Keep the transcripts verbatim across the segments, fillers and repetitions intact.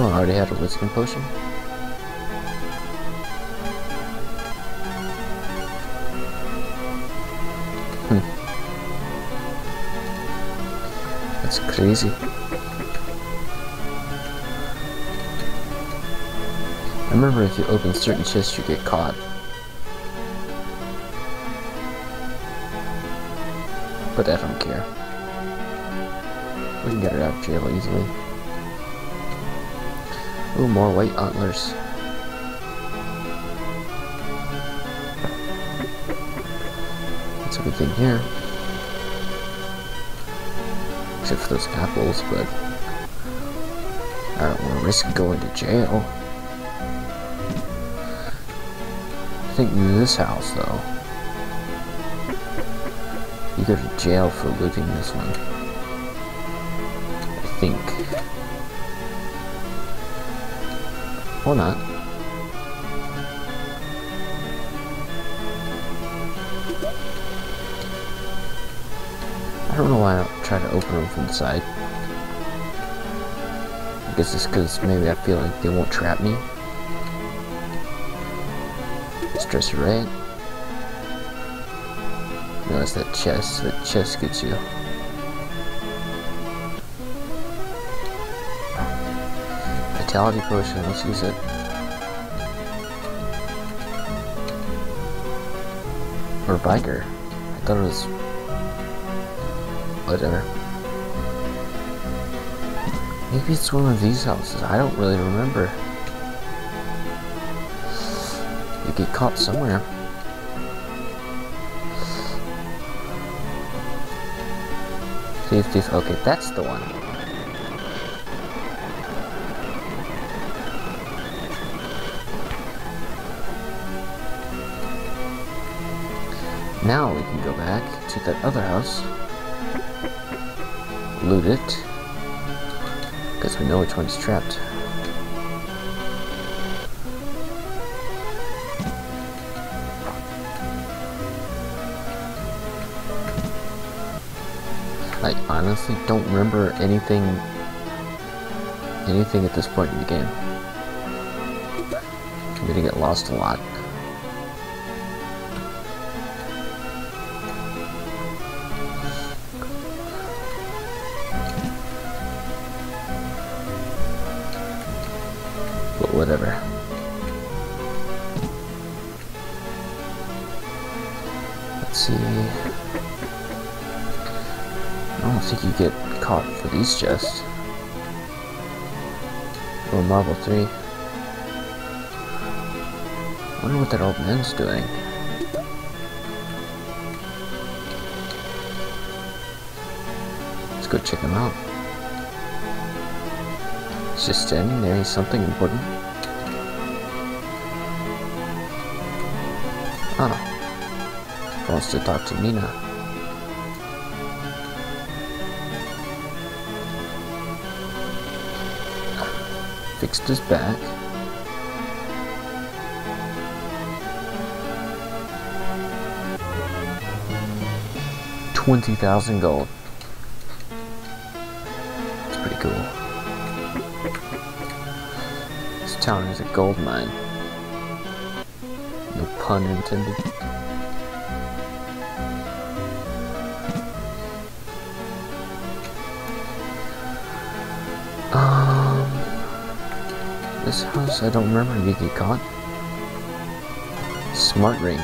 Oh, I already had a wisdom potion. Hmm. That's crazy. I remember if you open certain chests, you get caught. But I don't care. We can get her out of jail easily. Ooh, more white antlers. That's a good thing here. Except for those apples, but I don't want to risk going to jail. I think this house, though, you go to jail for looting this one. I think. Or not. I don't know why I don't try to open them from the side. I guess it's because maybe I feel like they won't trap me. Stress you, right? No, it's that chest. That chest gets you. Vitality potion, let's use it. Or biker. I thought it was... whatever. Maybe it's one of these houses. I don't really remember. You get caught somewhere. Safety. Okay, that's the one. Now we can go back to that other house, loot it, because we know which one's trapped. I honestly don't remember anything, anything at this point in the game. I'm gonna get lost a lot. But whatever. Let's see. I don't think you get caught for these chests. Oh, marble three. I wonder what that old man's doing. Let's go check him out. He's just standing there. He's something important. Oh. He wants to talk to Nina. Fixed his back. Twenty thousand gold. That's pretty cool. This town is a gold mine. No pun intended. Um, this house, I don't remember if you get caught. Smart ring.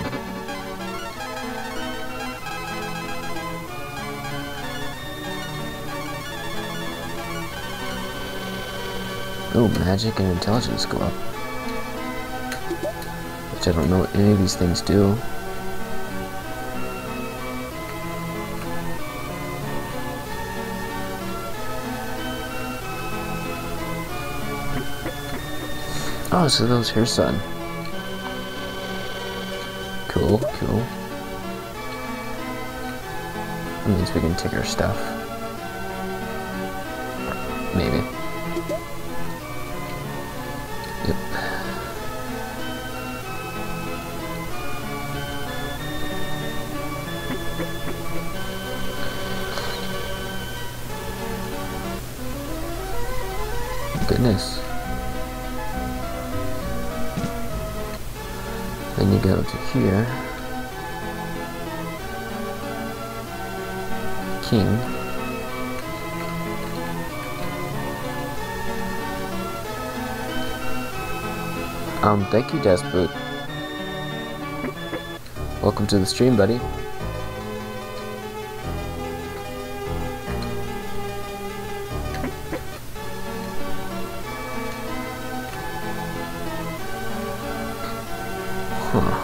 Oh, magic and intelligence go up. Which I don't know what any of these things do. Oh, so those here, son. Cool, cool. That means we can take our stuff. Maybe. Yep. Goodness. Then you go to here. King. Um, thank you, Despot. Welcome to the stream, buddy. Huh.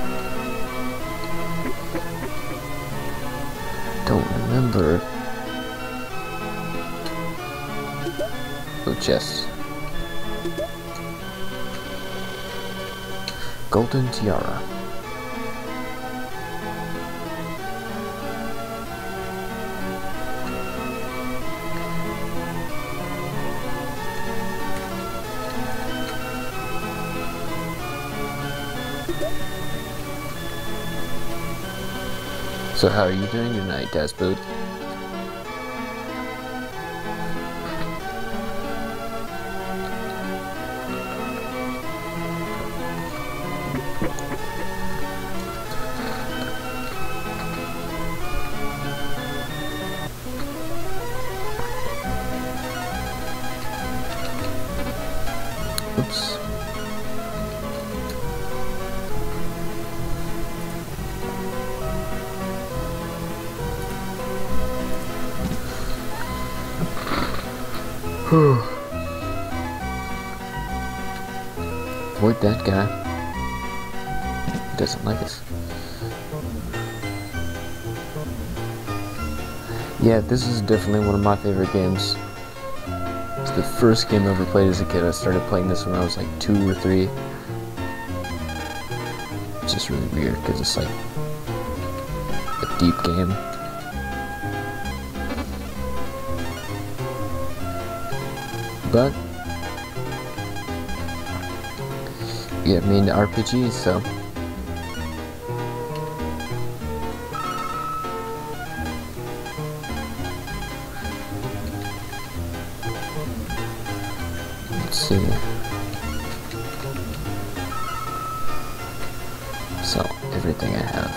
Don't remember. Oh, chest. Golden tiara. So how are you doing tonight, Despot? Oops. Avoid that guy. He doesn't like us. Yeah, this is definitely one of my favorite games. It's the first game I ever played as a kid. I started playing this when I was like two or three. It's just really weird because it's like a deep game. But you get me into R P Gs, so let's see. So everything I have,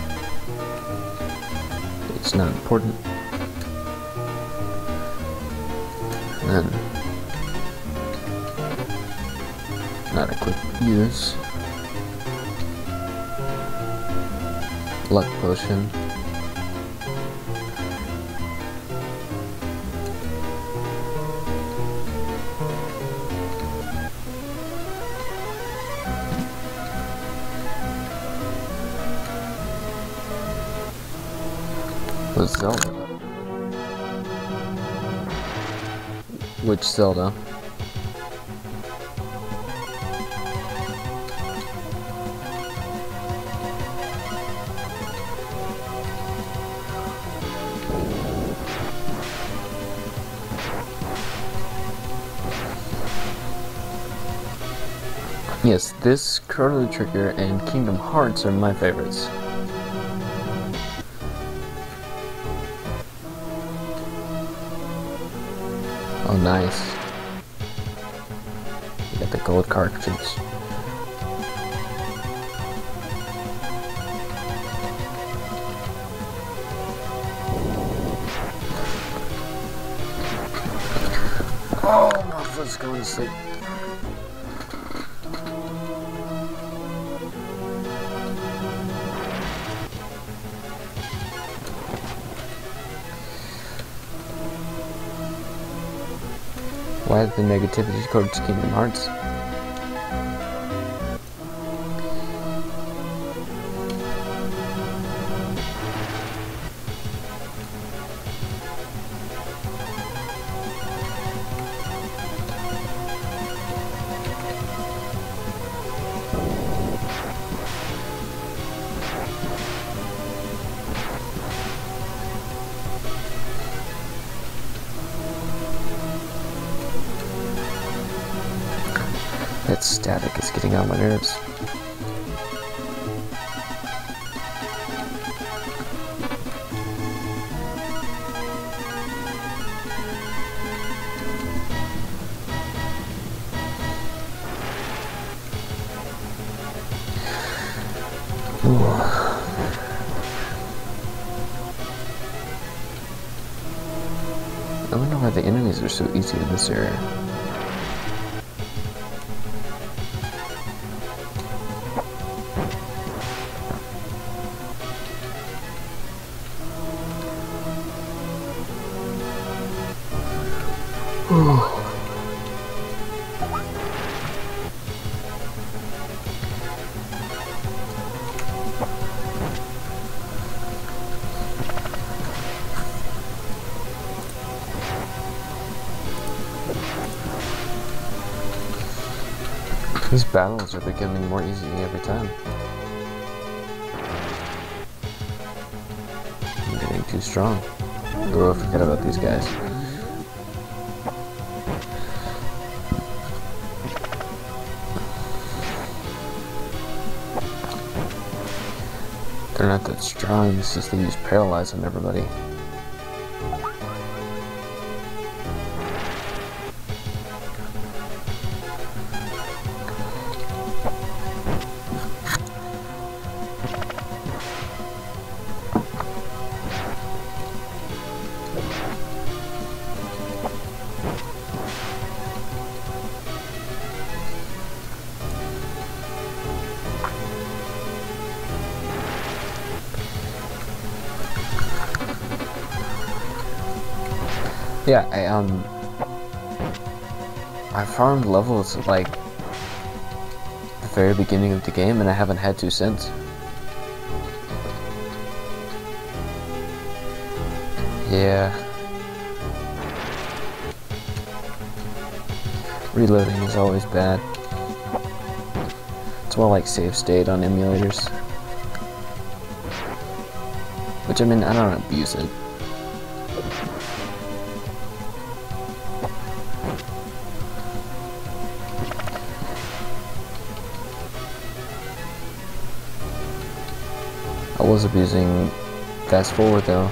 it's not important. And then not a quick use. Luck potion. What's Zelda? Which Zelda? Yes, this, Chrono Trigger, and Kingdom Hearts are my favorites. Oh, nice. You got the gold cartridges. Oh, my foot's going to sleep. Why the negativity towards Kingdom Hearts? That static is getting on my nerves. I wonder why the enemies are so easy in this area. These battles are becoming more easy every time. I'm getting too strong. Oh, forget about these guys. They're not that strong, it's just they use paralyze on everybody. Yeah, I, um, I farmed levels at, like, the very beginning of the game, and I haven't had to since. Yeah. Reloading is always bad. It's more like save state on emulators. Which, I mean, I don't abuse it. I was abusing fast forward though.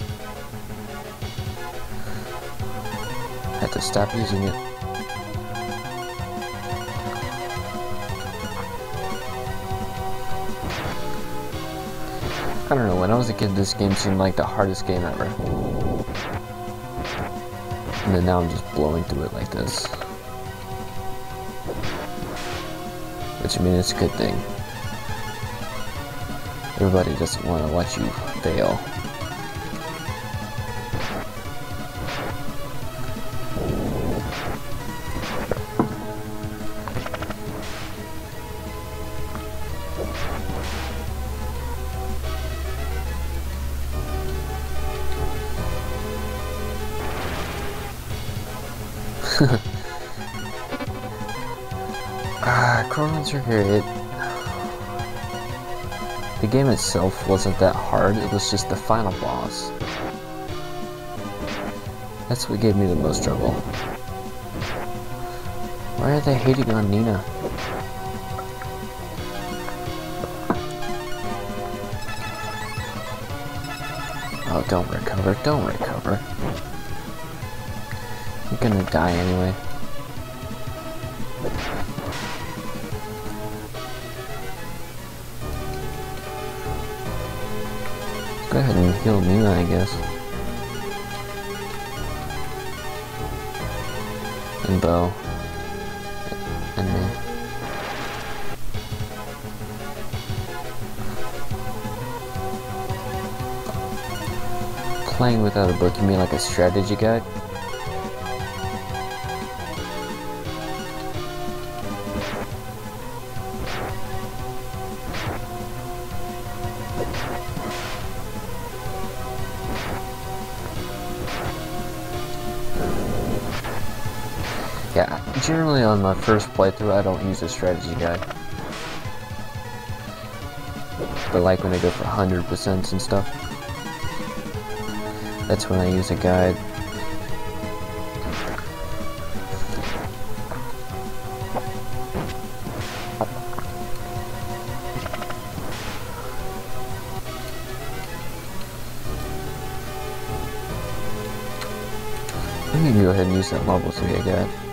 Had to stop using it. I don't know, when I was a kid this game seemed like the hardest game ever. And then now I'm just blowing through it like this. Which I mean, it's a good thing. Everybody doesn't want to watch you fail. Ah, Chrono Trigger, it... The game itself wasn't that hard, it was just the final boss. That's what gave me the most trouble. Why are they hating on Nina? Oh, don't recover, don't recover. You're gonna die anyway. Go ahead and heal Nina, I guess. And Bo. And me. Playing without a book, you mean like a strategy guide? Yeah, generally on my first playthrough I don't use a strategy guide. But like when I go for one hundred percent and stuff, that's when I use a guide. I'm gonna go ahead and use that Marble three guide.